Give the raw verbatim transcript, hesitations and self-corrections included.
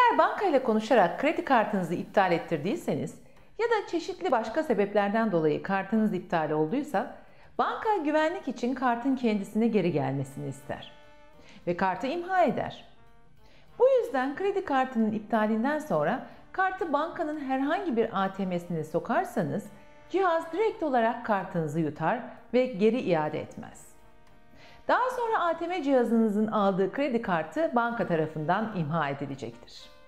Eğer bankayla konuşarak kredi kartınızı iptal ettirdiyseniz ya da çeşitli başka sebeplerden dolayı kartınız iptal olduysa, banka güvenlik için kartın kendisine geri gelmesini ister ve kartı imha eder. Bu yüzden kredi kartının iptalinden sonra kartı bankanın herhangi bir A T M'sine sokarsanız cihaz direkt olarak kartınızı yutar ve geri iade etmez. Daha sonra A T M cihazınızın aldığı kredi kartı banka tarafından imha edilecektir.